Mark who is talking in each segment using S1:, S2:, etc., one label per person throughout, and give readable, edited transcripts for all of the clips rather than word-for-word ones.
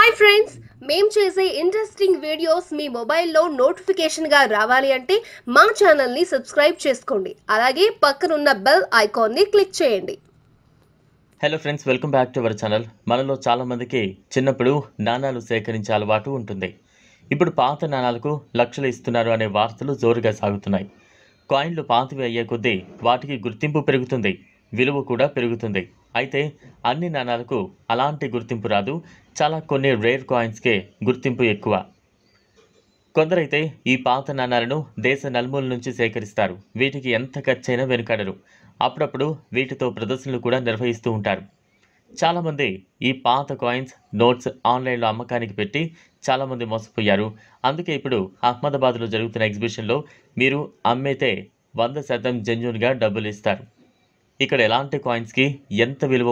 S1: Hi friends, మేము చేసే interesting videos మీ మొబైల్లో నోటిఫికేషన్గా రావాలి అంటే మా ఛానల్ని సబ్స్క్రైబ్ చేసుకోండి. అలాగే పక్కనున్న బెల్ ఐకాన్ని క్లిక్ చేయండి.
S2: Hello friends, welcome back to our channel. మనలో చాలామందికి చిన్నప్పుడు నాణాలు సేకరించే అలవాటు ఉంటుంది. ఇప్పుడు పాత నాణాలకు లక్షలు ఇస్తున్నారు అనే వార్తలు జోరుగా సాగుతున్నాయి. కాయిన్లు పాతవి అయ్యే కొద్దీ వాటికి గుర్తింపు పెరుగుతుంది, విలువ కూడా పెరుగుతుంది. అయితే అన్ని నాణాలకు అలాంటి గుర్తింపు రాదు. కొన్ని రేర్ కాయిన్స్కే గుర్తింపు ఎక్కువ. కొందరైతే ఈ పాత నాణాలను దేశ నలుమూల నుంచి సేకరిస్తారు. వీటికి ఎంత ఖర్చైనా వెనుకాడరు. అప్పుడప్పుడు వీటితో ప్రదర్శనలు కూడా నిర్వహిస్తూ ఉంటారు. చాలామంది ఈ పాత కాయిన్స్, నోట్స్ ఆన్లైన్లో అమ్మకానికి పెట్టి చాలామంది మోసపోయారు. అందుకే ఇప్పుడు అహ్మదాబాద్లో జరుగుతున్న ఎగ్జిబిషన్లో మీరు అమ్మితే 100% జెన్యూన్గా డబ్బులు ఇస్తారు. ఇక్కడ ఎలాంటి కాయిన్స్కి ఎంత విలువ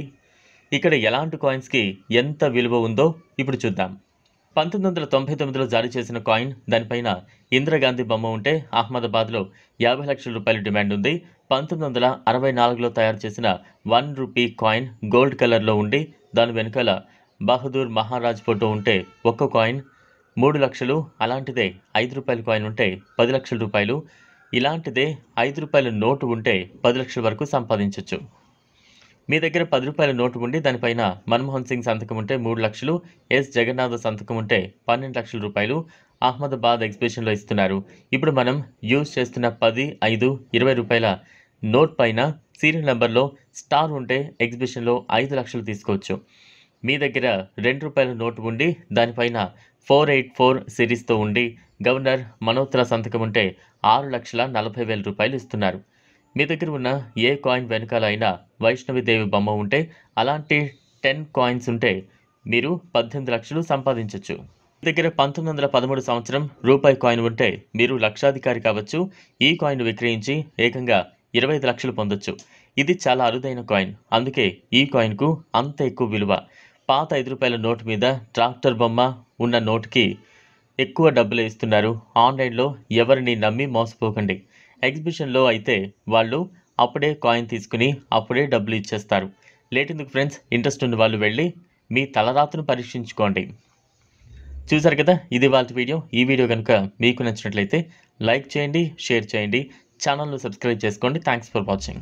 S2: ఉందో ఇప్పుడు చూద్దాం. 1999లో జారీ చేసిన కాయిన్, దానిపైన ఇందిరాగాంధీ బొమ్మ ఉంటే అహ్మదాబాద్లో 50 లక్షల రూపాయల డిమాండ్ ఉంది. 1964లో తయారు చేసిన 1 రూపీ కాయిన్ గోల్డ్ కలర్లో ఉండి దాని వెనుకాల బహదూర్ మహారాజ్ ఫోటో ఉంటే ఒక్క కాయిన్ 3 లక్షలు. అలాంటిదే 5 రూపాయల కాయిన్ ఉంటే 10 లక్షల రూపాయలు. ఇలాంటిదే 5 రూపాయల నోటు ఉంటే 10 లక్షల వరకు సంపాదించవచ్చు. మీ దగ్గర 10 రూపాయల నోటు ఉండి దానిపైన మన్మోహన్ సింగ్ సంతకం ఉంటే 3 లక్షలు, ఎస్ జగన్నాథ్ సంతకం ఉంటే 12 లక్షల రూపాయలు అహ్మదాబాద్ ఎగ్జిబిషన్లో ఇస్తున్నారు. ఇప్పుడు మనం యూజ్ చేస్తున్న 10, 5, 20 రూపాయల నోట్ పైన సీరియల్ నెంబర్లో స్టార్ ఉంటే ఎగ్జిబిషన్లో 5 లక్షలు తీసుకోవచ్చు. మీ దగ్గర 2 రూపాయల నోటు ఉండి దానిపైన 484 సిరీస్తో ఉండి గవర్నర్ మనోత్రా సంతకం ఉంటే 6,40,000 రూపాయలు ఇస్తున్నారు. మీ దగ్గర ఉన్న ఏ కాయిన్ వెనకాల అయినా వైష్ణవిదేవి బొమ్మ ఉంటే అలాంటి 10 కాయిన్స్ ఉంటే మీరు 18 లక్షలు సంపాదించవచ్చు. మీ దగ్గర 1913 సంవత్సరం రూపాయి కాయిన్ ఉంటే మీరు లక్షాధికారి కావచ్చు. ఈ కాయిన్ విక్రయించి ఏకంగా 25 లక్షలు పొందొచ్చు. ఇది చాలా అరుదైన కాయిన్, అందుకే ఈ కాయిన్కు అంత ఎక్కువ విలువ. పాత 5 రూపాయల నోటు మీద ట్రాక్టర్ బొమ్మ ఉన్న నోటుకి ఎక్కువ డబ్బులు ఇస్తున్నారు. ఆన్లైన్లో ఎవరిని నమ్మి మోసపోకండి. ఎగ్జిబిషన్లో అయితే వాళ్ళు అప్పుడే కాయిన్ తీసుకుని అప్పుడే డబ్బులు ఇచ్చేస్తారు. లేట్ ఎందుకు ఫ్రెండ్స్, ఇంట్రెస్ట్ ఉన్న వాళ్ళు వెళ్ళి మీ తలరాతను పరీక్షించుకోండి. చూసారు కదా, ఇది వాళ్ళ వీడియో. ఈ వీడియో కనుక మీకు నచ్చినట్లయితే లైక్ చేయండి, షేర్ చేయండి, ఛానల్ను సబ్స్క్రైబ్ చేసుకోండి. Thanks for watching.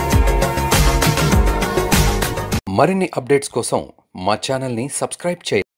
S3: మరిన్ని అప్డేట్స్ కోసం మా ఛానల్ని సబ్స్క్రైబ్ చేయండి.